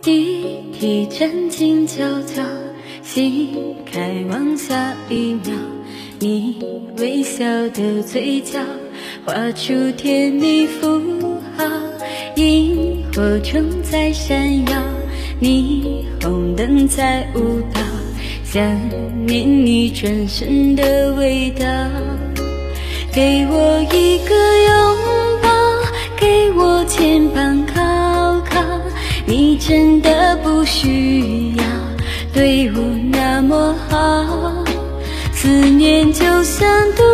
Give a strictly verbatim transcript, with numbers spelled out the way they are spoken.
地铁站静悄悄，心开往下一秒，你微笑的嘴角画出甜蜜符号，萤火虫在闪耀，霓虹灯在舞蹈，想念你转身的味道。给我一个拥抱，给我肩膀靠靠，你真的不需要对我那么好，思念就像毒